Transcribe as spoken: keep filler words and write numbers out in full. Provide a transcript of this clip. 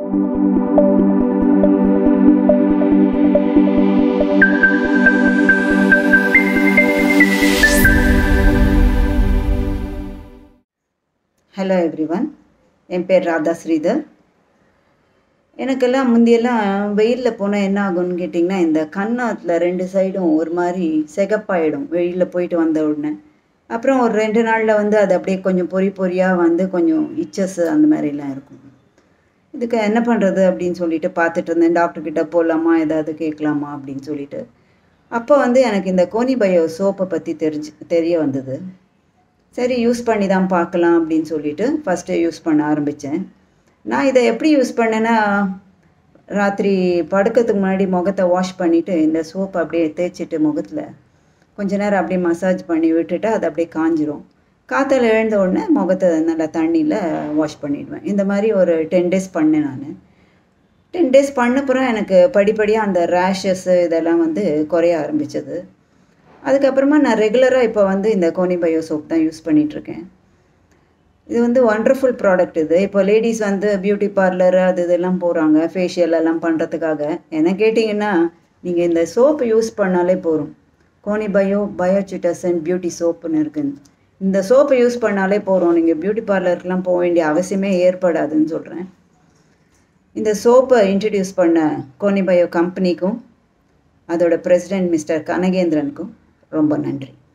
Hello everyone, என் பேர் ராதா ஸ்ரீதர். எனக்கெல்லாம் முந்தியெல்லாம் வெயிலில் போனால் என்ன ஆகும்னு கேட்டிங்கன்னா, இந்த கன்னத்தில் ரெண்டு சைடும் ஒரு மாதிரி சிகப்பாயிடும் வெயிலில் போயிட்டு வந்த உடனே. அப்புறம் ஒரு ரெண்டு நாளில் வந்து அது அப்படியே கொஞ்சம் பொறி பொறியாக வந்து கொஞ்சம் இச்சஸ் அந்த மாதிரிலாம் இருக்கும். இதுக்கு என்ன பண்ணுறது அப்படின்னு சொல்லிட்டு பார்த்துட்டு இருந்தேன். டாக்டர்கிட்ட போகலாமா, ஏதாவது கேட்கலாமா அப்படின்னு சொல்லிட்டு. அப்போ வந்து எனக்கு இந்த கோனிபயோ சோப்பை பற்றி தெரிஞ்சு தெரிய வந்தது. சரி, யூஸ் பண்ணி தான் பார்க்கலாம் அப்படின்னு சொல்லிட்டு ஃபஸ்ட்டு யூஸ் பண்ண ஆரம்பித்தேன். நான் இதை எப்படி யூஸ் பண்ணேன்னா, ராத்திரி படுக்கிறதுக்கு முன்னாடி முகத்தை வாஷ் பண்ணிவிட்டு இந்த சோப்பை அப்படியே தேய்ச்சிட்டு முகத்தில் கொஞ்ச நேரம் அப்படியே மசாஜ் பண்ணி விட்டுட்டு அது அப்படியே காஞ்சிரும். காற்றால் எழுந்த உடனே முகத்தை நல்லா தண்ணியில் வாஷ் பண்ணிவிடுவேன். இந்த மாதிரி ஒரு டென் டேஸ் பண்ணேன் நான். டென் டேஸ் பண்ணப்புறம் எனக்கு படிப்படியாக அந்த ரேஷஸ்ஸு இதெல்லாம் வந்து குறைய ஆரம்பித்தது. அதுக்கப்புறமா நான் ரெகுலராக இப்போ வந்து இந்த கோனிபயோ சோப் தான் யூஸ் பண்ணிகிட்ருக்கேன். இது வந்து ஒண்டர்ஃபுல் ப்ராடக்ட். இது இப்போ லேடிஸ் வந்து பியூட்டி பார்லர் அது இதெல்லாம் போகிறாங்க ஃபேஷியல் எல்லாம் பண்ணுறதுக்காக. என்ன கேட்டிங்கன்னா, நீங்கள் இந்த சோப்பு யூஸ் பண்ணாலே போதும். கோனிபயோ பயோ சிட்டோசன் பியூட்டி சோப்புன்னு இருக்குன்னு, இந்த சோப்பை யூஸ் பண்ணாலே போகிறோம். நீங்கள் பியூட்டி பார்லருக்குலாம் போக வேண்டிய அவசியமே ஏற்படாதுன்னு சொல்கிறேன். இந்த சோப்பை இன்ட்ரடியூஸ் பண்ண கோனிபயோ கம்பெனிக்கும் அதோட பிரசிடெண்ட் மிஸ்டர் கனகேந்திரனுக்கும் ரொம்ப நன்றி.